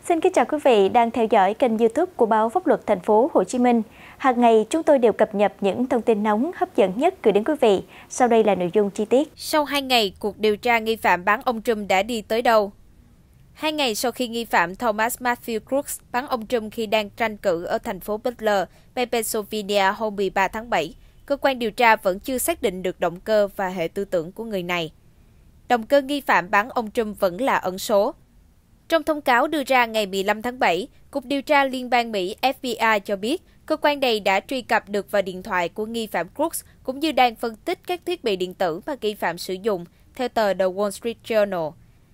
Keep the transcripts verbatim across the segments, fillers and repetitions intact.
Xin kính chào quý vị đang theo dõi kênh YouTube của báo Pháp luật Thành phố Hồ Chí Minh. Hàng ngày chúng tôi đều cập nhật những thông tin nóng hấp dẫn nhất gửi đến quý vị. Sau đây là nội dung chi tiết. Sau hai ngày, cuộc điều tra nghi phạm bắn ông Trump đã đi tới đâu? Hai ngày sau khi nghi phạm Thomas Matthew Crooks bắn ông Trump khi đang tranh cử ở thành phố Butler, bang Pennsylvania hôm mười ba tháng bảy, cơ quan điều tra vẫn chưa xác định được động cơ và hệ tư tưởng của người này. Động cơ nghi phạm bắn ông Trump vẫn là ẩn số. Trong thông cáo đưa ra ngày mười lăm tháng bảy, Cục Điều tra Liên bang Mỹ F B I cho biết cơ quan này đã truy cập được vào điện thoại của nghi phạm Crooks cũng như đang phân tích các thiết bị điện tử mà nghi phạm sử dụng, theo tờ The Wall Street Journal.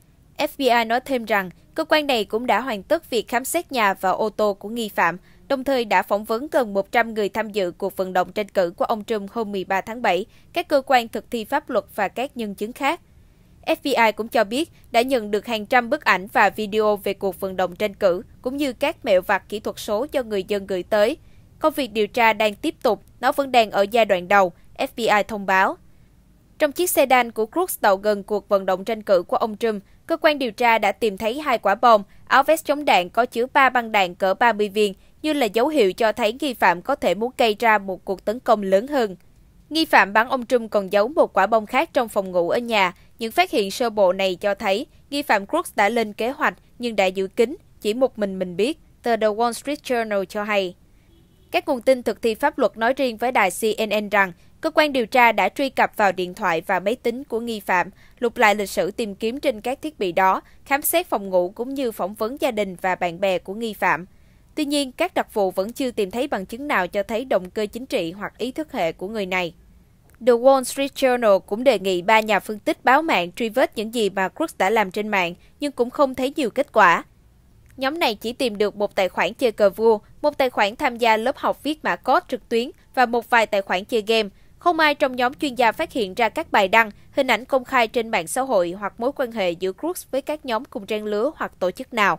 F B I nói thêm rằng cơ quan này cũng đã hoàn tất việc khám xét nhà và ô tô của nghi phạm, đồng thời đã phỏng vấn gần một trăm người tham dự cuộc vận động tranh cử của ông Trump hôm mười ba tháng bảy, các cơ quan thực thi pháp luật và các nhân chứng khác. F B I cũng cho biết đã nhận được hàng trăm bức ảnh và video về cuộc vận động tranh cử, cũng như các mẹo vặt kỹ thuật số do người dân gửi tới. Công việc điều tra đang tiếp tục, nó vẫn đang ở giai đoạn đầu, F B I thông báo. Trong chiếc sedan của Crooks đậu gần cuộc vận động tranh cử của ông Trump, cơ quan điều tra đã tìm thấy hai quả bom, áo vest chống đạn có chứa ba băng đạn cỡ ba mươi viên, như là dấu hiệu cho thấy nghi phạm có thể muốn gây ra một cuộc tấn công lớn hơn. Nghi phạm bắn ông Trump còn giấu một quả bom khác trong phòng ngủ ở nhà. Những phát hiện sơ bộ này cho thấy nghi phạm Crooks đã lên kế hoạch nhưng đã giữ kín, chỉ một mình mình biết, tờ The Wall Street Journal cho hay. Các nguồn tin thực thi pháp luật nói riêng với đài C N N rằng cơ quan điều tra đã truy cập vào điện thoại và máy tính của nghi phạm, lục lại lịch sử tìm kiếm trên các thiết bị đó, khám xét phòng ngủ cũng như phỏng vấn gia đình và bạn bè của nghi phạm. Tuy nhiên, các đặc vụ vẫn chưa tìm thấy bằng chứng nào cho thấy động cơ chính trị hoặc ý thức hệ của người này. The Wall Street Journal cũng đề nghị ba nhà phân tích báo mạng truy vết những gì mà Crooks đã làm trên mạng, nhưng cũng không thấy nhiều kết quả. Nhóm này chỉ tìm được một tài khoản chơi cờ vua, một tài khoản tham gia lớp học viết mã code trực tuyến và một vài tài khoản chơi game. Không ai trong nhóm chuyên gia phát hiện ra các bài đăng, hình ảnh công khai trên mạng xã hội hoặc mối quan hệ giữa Crooks với các nhóm cùng trang lứa hoặc tổ chức nào.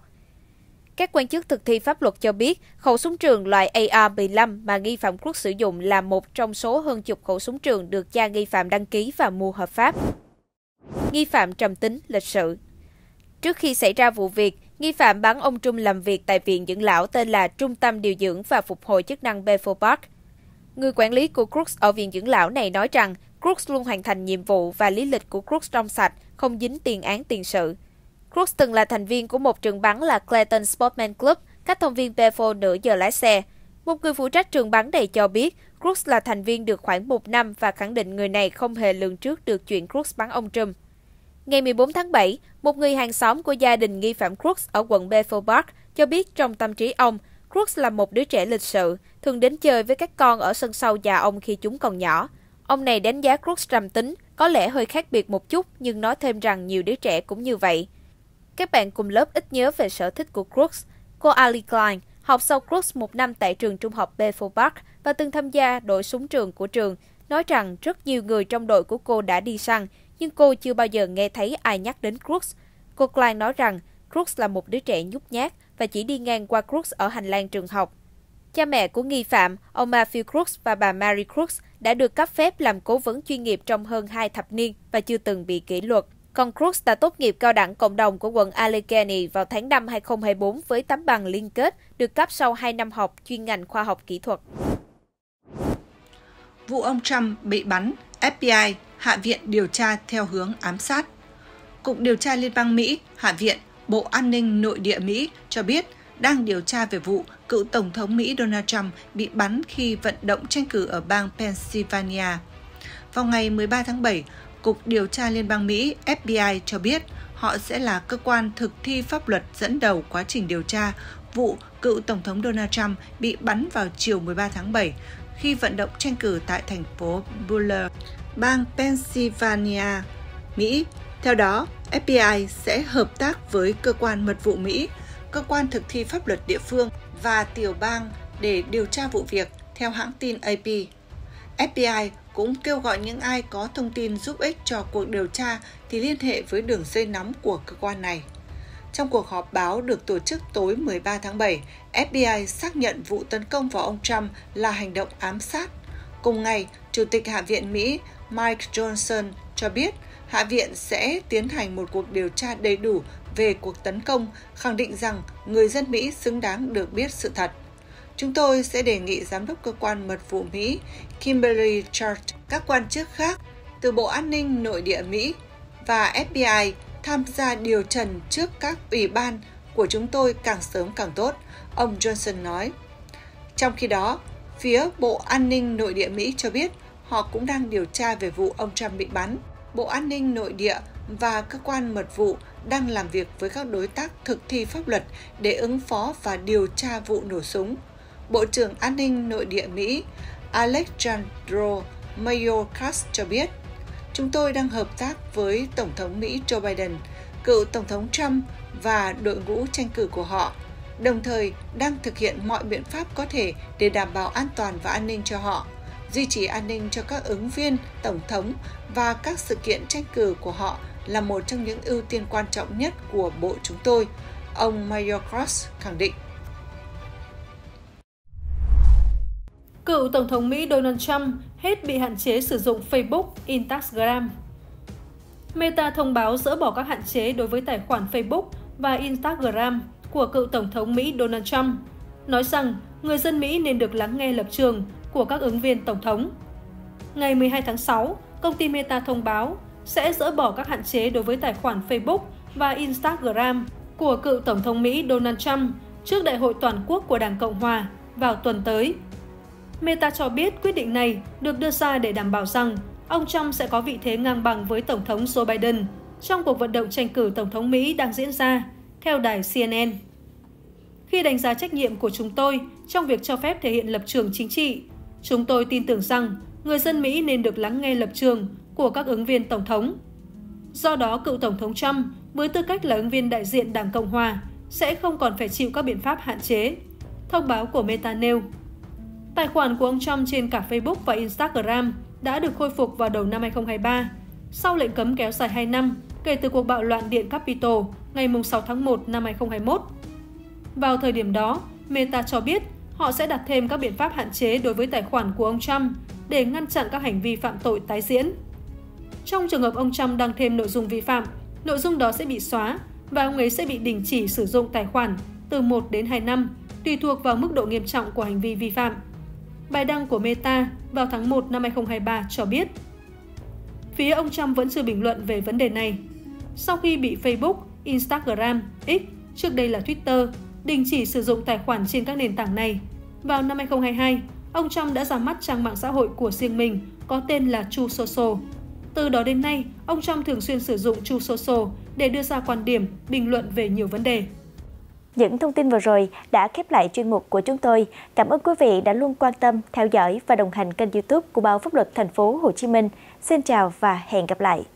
Các quan chức thực thi pháp luật cho biết khẩu súng trường loại A R mười lăm mà nghi phạm Crooks sử dụng là một trong số hơn chục khẩu súng trường được cha nghi phạm đăng ký và mua hợp pháp. Nghi phạm trầm tính, lịch sự. Trước khi xảy ra vụ việc, nghi phạm bắn ông Trump làm việc tại viện dưỡng lão tên là Trung tâm Điều dưỡng và Phục hồi chức năng Bethel Park. Người quản lý của Crooks ở viện dưỡng lão này nói rằng Crooks luôn hoàn thành nhiệm vụ và lý lịch của Crooks trong sạch, không dính tiền án tiền sự. Crooks từng là thành viên của một trường bắn là Clayton Sportsman Club, các thông viên Bethel nửa giờ lái xe. Một người phụ trách trường bắn này cho biết Crooks là thành viên được khoảng một năm và khẳng định người này không hề lường trước được chuyện Crooks bắn ông Trump. Ngày mười bốn tháng bảy, một người hàng xóm của gia đình nghi phạm Crooks ở quận Bethel Park cho biết trong tâm trí ông, Crooks là một đứa trẻ lịch sự, thường đến chơi với các con ở sân sau nhà ông khi chúng còn nhỏ. Ông này đánh giá Crooks trầm tính, có lẽ hơi khác biệt một chút nhưng nói thêm rằng nhiều đứa trẻ cũng như vậy. Các bạn cùng lớp ít nhớ về sở thích của Crooks. Cô Ali Klein học sau Crooks một năm tại trường trung học Bethel Park và từng tham gia đội súng trường của trường, nói rằng rất nhiều người trong đội của cô đã đi săn, nhưng cô chưa bao giờ nghe thấy ai nhắc đến Crooks. Cô Klein nói rằng Crooks là một đứa trẻ nhút nhát và chỉ đi ngang qua Crooks ở hành lang trường học. Cha mẹ của nghi phạm, ông Matthew Crooks và bà Mary Crooks đã được cấp phép làm cố vấn chuyên nghiệp trong hơn hai thập niên và chưa từng bị kỷ luật. Còn Crooks đã tốt nghiệp cao đẳng cộng đồng của quận Allegheny vào tháng năm hai nghìn không trăm hai mươi tư với tấm bằng liên kết được cấp sau hai năm học chuyên ngành khoa học kỹ thuật. Vụ ông Trump bị bắn, F B I, Hạ viện điều tra theo hướng ám sát. Cục Điều tra Liên bang Mỹ, Hạ viện, Bộ An ninh Nội địa Mỹ cho biết đang điều tra về vụ cựu Tổng thống Mỹ Donald Trump bị bắn khi vận động tranh cử ở bang Pennsylvania. Vào ngày mười ba tháng bảy, Cục Điều tra Liên bang Mỹ F B I cho biết họ sẽ là cơ quan thực thi pháp luật dẫn đầu quá trình điều tra vụ cựu Tổng thống Donald Trump bị bắn vào chiều mười ba tháng bảy khi vận động tranh cử tại thành phố Butler, bang Pennsylvania, Mỹ. Theo đó, F B I sẽ hợp tác với cơ quan mật vụ Mỹ, cơ quan thực thi pháp luật địa phương và tiểu bang để điều tra vụ việc, theo hãng tin A P. F B I cũng kêu gọi những ai có thông tin giúp ích cho cuộc điều tra thì liên hệ với đường dây nóng của cơ quan này. Trong cuộc họp báo được tổ chức tối mười ba tháng bảy, F B I xác nhận vụ tấn công vào ông Trump là hành động ám sát. Cùng ngày, Chủ tịch Hạ viện Mỹ Mike Johnson cho biết Hạ viện sẽ tiến hành một cuộc điều tra đầy đủ về cuộc tấn công, khẳng định rằng người dân Mỹ xứng đáng được biết sự thật. Chúng tôi sẽ đề nghị Giám đốc Cơ quan Mật vụ Mỹ Kimberly Church, các quan chức khác từ Bộ An ninh Nội địa Mỹ và F B I tham gia điều trần trước các ủy ban của chúng tôi càng sớm càng tốt, ông Johnson nói. Trong khi đó, phía Bộ An ninh Nội địa Mỹ cho biết họ cũng đang điều tra về vụ ông Trump bị bắn. Bộ An ninh Nội địa và cơ quan mật vụ đang làm việc với các đối tác thực thi pháp luật để ứng phó và điều tra vụ nổ súng. Bộ trưởng An ninh Nội địa Mỹ Alejandro Mayorkas cho biết, chúng tôi đang hợp tác với Tổng thống Mỹ Joe Biden, cựu Tổng thống Trump và đội ngũ tranh cử của họ, đồng thời đang thực hiện mọi biện pháp có thể để đảm bảo an toàn và an ninh cho họ, duy trì an ninh cho các ứng viên Tổng thống và các sự kiện tranh cử của họ là một trong những ưu tiên quan trọng nhất của bộ chúng tôi, ông Mayorkas khẳng định. Cựu Tổng thống Mỹ Donald Trump hết bị hạn chế sử dụng Facebook, Instagram. Meta thông báo dỡ bỏ các hạn chế đối với tài khoản Facebook và Instagram của cựu Tổng thống Mỹ Donald Trump, nói rằng người dân Mỹ nên được lắng nghe lập trường của các ứng viên Tổng thống. Ngày mười hai tháng sáu, công ty Meta thông báo sẽ dỡ bỏ các hạn chế đối với tài khoản Facebook và Instagram của cựu Tổng thống Mỹ Donald Trump trước Đại hội Toàn quốc của Đảng Cộng Hòa vào tuần tới. Meta cho biết quyết định này được đưa ra để đảm bảo rằng ông Trump sẽ có vị thế ngang bằng với Tổng thống Joe Biden trong cuộc vận động tranh cử Tổng thống Mỹ đang diễn ra, theo đài C N N. Khi đánh giá trách nhiệm của chúng tôi trong việc cho phép thể hiện lập trường chính trị, chúng tôi tin tưởng rằng người dân Mỹ nên được lắng nghe lập trường của các ứng viên Tổng thống. Do đó, cựu Tổng thống Trump, với tư cách là ứng viên đại diện Đảng Cộng Hòa, sẽ không còn phải chịu các biện pháp hạn chế, thông báo của Meta nêu. Tài khoản của ông Trump trên cả Facebook và Instagram đã được khôi phục vào đầu năm hai không hai ba, sau lệnh cấm kéo dài hai năm kể từ cuộc bạo loạn Điện Capitol ngày sáu tháng một năm hai không hai mốt. Vào thời điểm đó, Meta cho biết họ sẽ đặt thêm các biện pháp hạn chế đối với tài khoản của ông Trump để ngăn chặn các hành vi phạm tội tái diễn. Trong trường hợp ông Trump đăng thêm nội dung vi phạm, nội dung đó sẽ bị xóa và ông ấy sẽ bị đình chỉ sử dụng tài khoản từ một đến hai năm, tùy thuộc vào mức độ nghiêm trọng của hành vi vi phạm. Bài đăng của Meta vào tháng một năm hai không hai ba cho biết. Phía ông Trump vẫn chưa bình luận về vấn đề này. Sau khi bị Facebook, Instagram, X, trước đây là Twitter, đình chỉ sử dụng tài khoản trên các nền tảng này, vào năm hai không hai hai, ông Trump đã ra mắt trang mạng xã hội của riêng mình có tên là Truth Social. Từ đó đến nay, ông Trump thường xuyên sử dụng Truth Social để đưa ra quan điểm, bình luận về nhiều vấn đề. Những thông tin vừa rồi đã khép lại chuyên mục của chúng tôi. Cảm ơn quý vị đã luôn quan tâm, theo dõi và đồng hành kênh YouTube của Báo Pháp luật Thành phố Hồ Chí Minh. Xin chào và hẹn gặp lại.